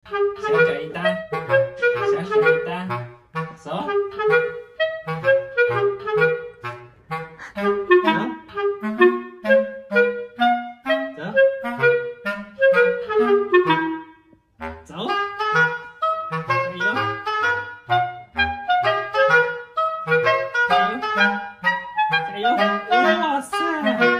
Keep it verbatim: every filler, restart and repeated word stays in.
小脚一搭，小手一搭，走。走，走，加油！加油！加油！哇塞！